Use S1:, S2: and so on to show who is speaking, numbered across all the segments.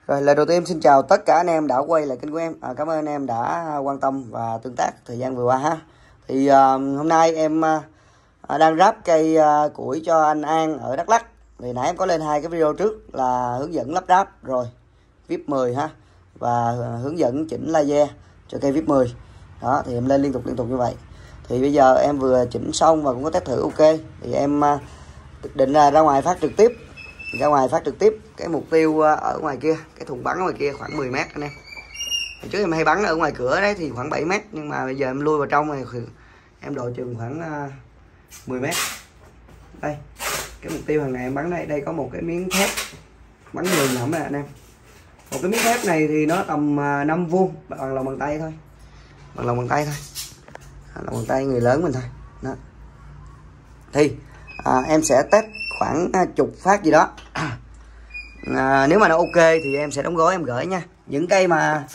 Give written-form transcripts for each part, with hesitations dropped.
S1: Rồi lời đầu tiên xin chào tất cả anh em đã quay lại kênh của em. Cảm ơn anh em đã quan tâm và tương tác thời gian vừa qua ha. Thì hôm nay em đang ráp cây củi cho anh An ở Đắk Lắk. Thì nãy em có lên 2 cái video trước là hướng dẫn lắp ráp rồi VIP 10 ha, và hướng dẫn chỉnh laser cho cây VIP 10. Đó thì em lên liên tục như vậy. Thì bây giờ em vừa chỉnh xong và cũng có test thử ok. Thì em định ra ngoài phát trực tiếp. Cái mục tiêu ở ngoài kia, cái thùng bắn ở ngoài kia khoảng 10 m anh em. Hồi trước em hay bắn ở ngoài cửa đấy thì khoảng 7 m, nhưng mà bây giờ em lui vào trong này em độ chừng khoảng 10 m. Đây, cái mục tiêu hàng ngày em bắn đây có một cái miếng thép bắn 10 nhẩm này anh em. Một cái miếng thép này thì nó tầm 5 vuông, bằng lòng bàn tay thôi. Lòng bàn tay người lớn mình thôi. Đó. Thì em sẽ test khoảng chục phát gì đó. Nếu mà nó ok thì em sẽ đóng gói em gửi nha. Những cây mà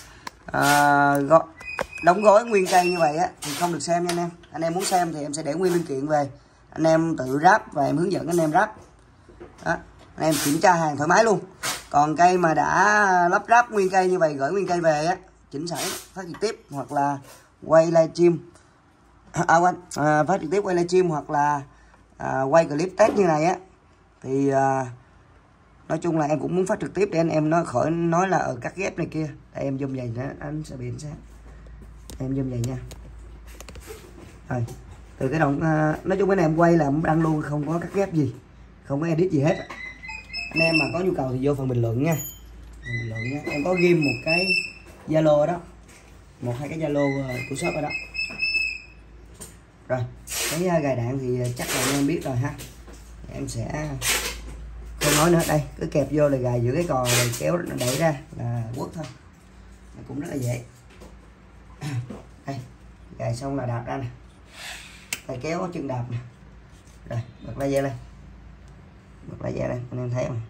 S1: đóng gói nguyên cây như vậy á thì không được xem nha anh em. Anh em muốn xem thì em sẽ để nguyên linh kiện về, anh em tự ráp và em hướng dẫn anh em ráp. Đó, anh em kiểm tra hàng thoải mái luôn. Còn cây mà đã lắp ráp nguyên cây như vậy, gửi nguyên cây về á, chỉnh sẵn phát trực tiếp hoặc là quay livestream, phát trực tiếp quay livestream hoặc là quay clip test như này á, thì nói chung là em cũng muốn phát trực tiếp để anh em nó khỏi nói là ở cắt ghép này kia. Đây em zoom vậy nữa, anh sẽ bị ánh sáng. Em zoom vậy nha. Rồi, từ cái đoạn nói chung cái này em quay là em đăng luôn, không có cắt ghép gì, không có edit gì hết. Anh em mà có nhu cầu thì vô phần bình luận nha. Em có ghim một cái Zalo đó, 1-2 cái Zalo của shop ở đó. Rồi, cái gài đạn thì chắc là anh em biết rồi ha. Em sẽ không nói nữa, đây cứ kẹp vô là gài giữa cái cò rồi kéo nó đẩy ra là quất thôi. Nó cũng rất là dễ. Đây, gài xong là đạp ra nè. Tay kéo chân đạp nè. Rồi, bật laser lên. Anh em thấy không?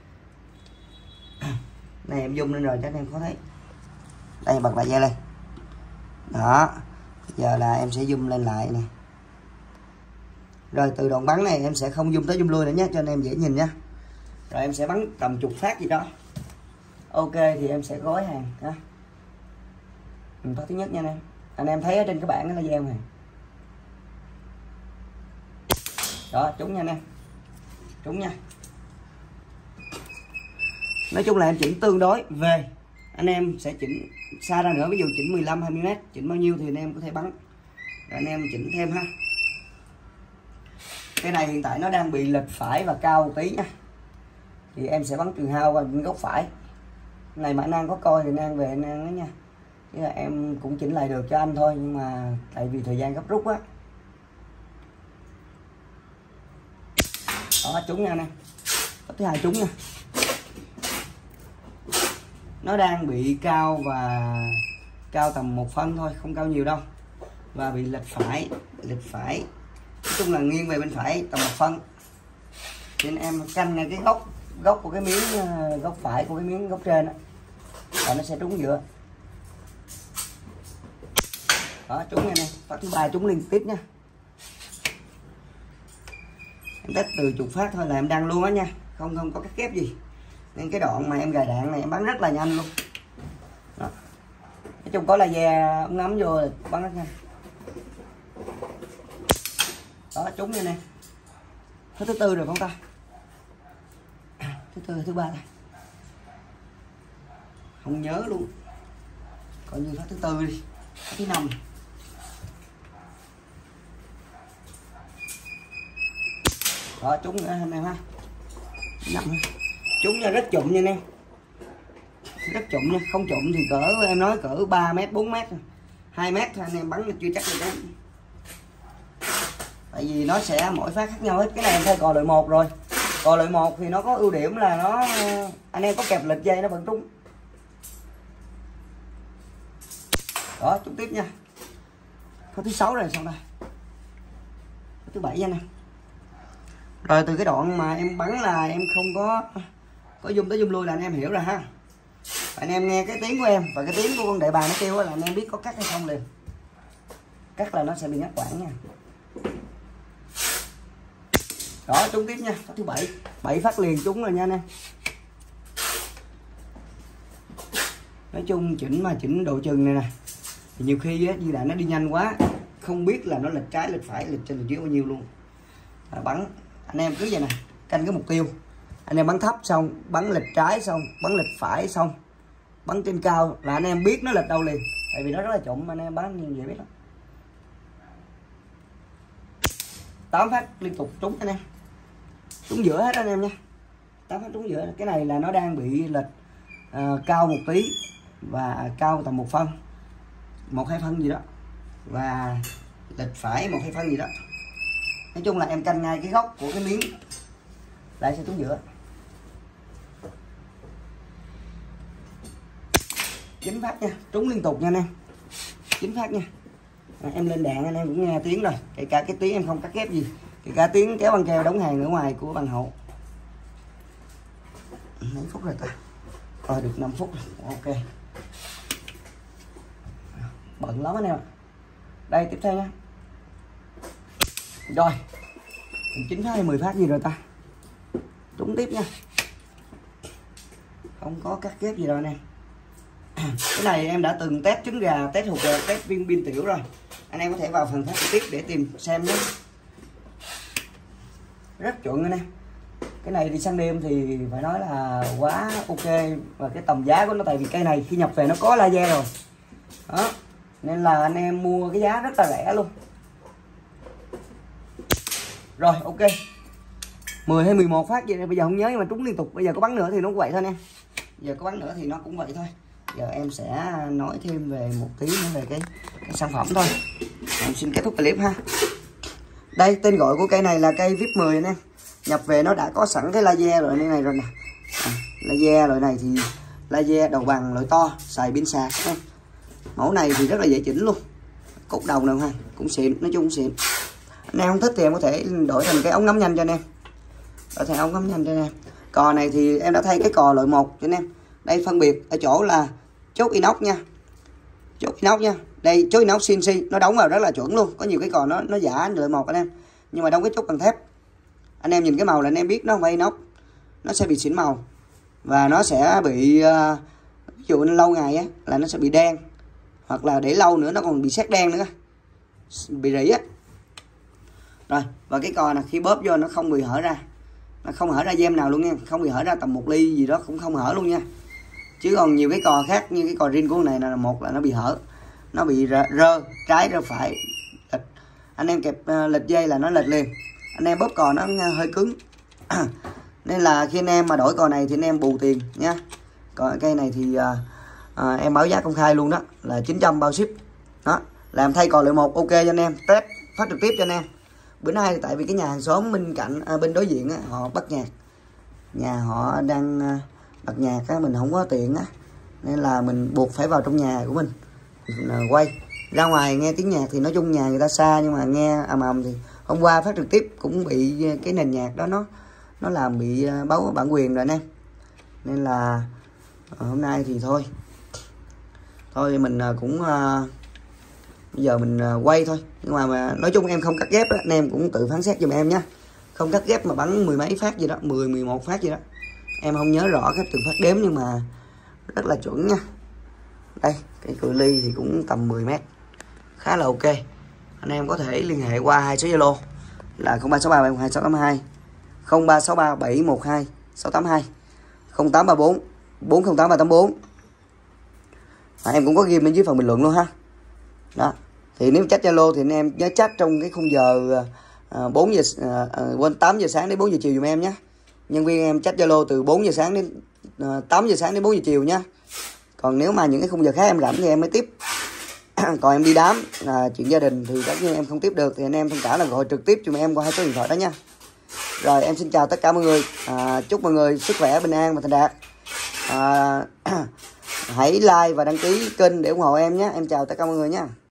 S1: Này em zoom lên rồi chắc anh em khó thấy. Đây bật laser lên. Đó. Giờ là em sẽ zoom lên lại nè. Rồi từ đoạn bắn này em sẽ không zoom tới zoom lui nữa nhé, cho anh em dễ nhìn nha. Rồi em sẽ bắn tầm chục phát gì đó. Ok thì em sẽ gói hàng ha. Phát thứ nhất nha anh em. Anh em thấy ở trên cái bảng nó là laser này. Đó, trúng nha anh em. Trúng nha. Nói chung là em chỉnh tương đối về. Anh em sẽ chỉnh xa ra nữa, ví dụ chỉnh 15-20 m, chỉnh bao nhiêu thì anh em có thể bắn. Rồi anh em chỉnh thêm ha. Cái này hiện tại nó đang bị lệch phải và cao một tí nha. Thì em sẽ bắn trừ hao vào góc phải. Cái này mà anh An có coi thì anh An về anh An đó nha. Chứ là em cũng chỉnh lại được cho anh thôi, nhưng mà tại vì thời gian gấp rút á. Đó, trúng nha anh em. Thứ hai trúng nha. Nó đang bị cao và cao tầm 1 phân thôi, không cao nhiều đâu. Và bị lệch phải. Nói chung là nghiêng về bên phải tầm 1 phân. Nên em canh ngay cái góc của cái miếng góc phải của cái miếng góc trên đó. Và nó sẽ trúng giữa. Đó, trúng nha nè. Phát thứ 3 trúng liên tiếp nha. Em test từ chục phát thôi là em đăng luôn á nha, không có cắt ghép gì. Nên cái đoạn mà em gài đạn này em bắn rất là nhanh luôn. Đó. Nói chung có laser ống ngắm vô là bắn rất nhanh. Đó, trúng nha nè. Phát thứ 4 rồi không ta? Thứ 4 thứ 3 thôi. Không nhớ luôn. Coi như phát thứ 4 đi. Phát thứ 5. Đó, trúng nữa anh em ha. 5. Trúng nha, rất chụm nha anh em. Rất chụm nha, không chụm thì cỡ em nói cỡ 3 m 4 m, 2 m thôi anh em bắn chưa chắc là trúng. Tại vì nó sẽ mỗi phát khác nhau hết. Cái này em thay cò loại 1 rồi. Cò loại 1 thì nó có ưu điểm là nó anh em có kẹp lệch dây nó vẫn trúng. Đó, trúng tiếp nha. Phát thứ 6 rồi xong đây. Phát thứ 7 nha nè. Rồi từ cái đoạn mà em bắn là em không có zoom tới zoom lui là anh em hiểu rồi ha. Anh em nghe cái tiếng của em và cái tiếng của con đại bàng nó kêu là anh em biết có cắt hay không liền. Cắt là nó sẽ bị ngắt quãng nha. Đó, trúng tiếp nha. Phát thứ 7. 7 phát liền trúng rồi nha anh em. Nói chung chỉnh độ chừng này nè, thì nhiều khi á, dây đạn nó đi nhanh quá không biết là nó lệch trái lệch phải lệch trên lệch dưới bao nhiêu luôn. Bắn anh em cứ vậy nè, canh cái mục tiêu, anh em bắn thấp xong bắn lệch trái xong bắn lệch phải xong bắn trên cao là anh em biết nó lệch đâu liền, tại vì nó rất là chậm, anh em bắn như vậy biết đó. 8 phát liên tục trúng anh em, trúng giữa hết anh em nha, 8 phát trúng giữa. Cái này là nó đang bị lệch cao một tí và cao tầm 1 phân, 1-2 phân gì đó, và lệch phải 1-2 phân gì đó. Nói chung là em canh ngay cái góc của cái miếng lại sẽ trúng giữa. 9 phát nha, trúng liên tục nha anh em, 9 phát nha. Em lên đạn anh em cũng nghe tiếng rồi, kể cả cái tiếng em không cắt ghép gì, kể cả tiếng kéo băng keo đóng hàng ở ngoài của bằng hậu. Mấy phút rồi ta? Rồi được 5 phút rồi, ok. Bận lắm anh em ạ. Đây tiếp theo nha. Rồi 9 phát hay 10 phát gì rồi ta? Trúng tiếp nha, không có cắt ghép gì đâu anh em. Cái này em đã từng test trứng gà, test hột gà, test viên pin tiểu rồi, anh em có thể vào phần phát trực tiếp để tìm xem nhé. Rất chuẩn anh em. Cái này đi săn đêm thì phải nói là quá ok, và cái tầm giá của nó, tại vì cây này khi nhập về nó có laser rồi đó, nên là anh em mua cái giá rất là rẻ luôn. Rồi ok, 10 hay 11 phát gì đây bây giờ không nhớ, nhưng mà trúng liên tục. Bây giờ có bắn nữa thì nó cũng vậy thôi anh em, giờ có bắn nữa thì nó cũng vậy thôi. Giờ em sẽ nói thêm về một tí nữa về cái sản phẩm thôi. Em xin kết thúc clip ha. Đây, tên gọi của cây này là cây VIP 10 anh em. Nhập về nó đã có sẵn cái laser loại này rồi nè. Laser loại này thì laser đầu bằng loại to, xài pin sạc. Mẫu này thì rất là dễ chỉnh luôn. Cốt đầu nào ha, cũng xịn, nói chung cũng xịn. Anh em không thích thì em có thể đổi thành cái ống ngắm nhanh cho anh em. Đổi thành ống ngắm nhanh cho anh em. Cò này thì em đã thay cái cò loại 1 cho anh em. Đây phân biệt ở chỗ là chốt inox nha. Chốt inox nha. Đây chốt inox CNC nó đóng vào rất là chuẩn luôn. Có nhiều cái cò nó giả loại 1 anh em, nhưng mà đóng cái chốt bằng thép. Anh em nhìn cái màu là anh em biết nó không phải inox, nó sẽ bị xỉn màu và nó sẽ bị ví dụ lâu ngày á là nó sẽ bị đen, hoặc là để lâu nữa nó còn bị sét đen nữa, bị rỉ á. Rồi, và cái cò này khi bóp vô nó không bị hở ra, nó không hở ra gem nào luôn nha, không bị hở ra tầm 1 ly gì đó cũng không hở luôn nha. Chứ còn nhiều cái cò khác như cái cò riêng của này là một là nó bị hở, nó bị rơ trái rơ phải, anh em kẹp lệch dây là nó lệch liền, anh em bóp cò nó hơi cứng. Nên là khi anh em mà đổi cò này thì anh em bù tiền nha. Còn cây này thì em báo giá công khai luôn đó, là 900 bao ship đó, làm thay cò loại 1 ok cho anh em, test phát trực tiếp cho anh em. Bữa nay tại vì cái nhà hàng xóm bên cạnh bên đối diện á, họ bắt nhạc, nhà họ đang bật nhạc á, mình không có tiện á, nên là mình buộc phải vào trong nhà của mình quay. Ra ngoài nghe tiếng nhạc thì nói chung nhà người ta xa, nhưng mà nghe ầm ầm thì hôm qua phát trực tiếp cũng bị cái nền nhạc đó nó làm bị báo bản quyền rồi anh em. Nên là hôm nay thì thôi mình cũng bây giờ mình quay thôi, nhưng mà nói chung em không cắt ghép đó, anh em cũng tự phán xét giùm em nhé. Không cắt ghép mà bắn 10 mấy phát gì đó, 10-11 phát gì đó, em không nhớ rõ các từng phát đếm, nhưng mà rất là chuẩn nha. Đây cái cự ly thì cũng tầm 10 mét, khá là ok. Anh em có thể liên hệ qua 2 số Zalo là 0363 712 682, 0363 712 682, 0834 408 384. Em cũng có ghi bên dưới phần bình luận luôn ha. Đó, thì nếu chat Zalo thì anh em nhớ chat trong cái khung giờ 8 giờ sáng đến 4 giờ chiều dùm em nhé. Nhân viên em chat Zalo từ 4 giờ sáng đến 8 giờ sáng đến 4 giờ chiều nhé. Còn nếu mà những cái khung giờ khác em rảnh thì em mới tiếp. Còn em đi đám chuyện gia đình thì tất nhiên em không tiếp được, thì anh em thông cảm là gọi trực tiếp cho em qua 2 số điện thoại đó nha. Rồi em xin chào tất cả mọi người, chúc mọi người sức khỏe, bình an và thành đạt. Hãy like và đăng ký kênh để ủng hộ em nhé. Em chào tất cả mọi người nha.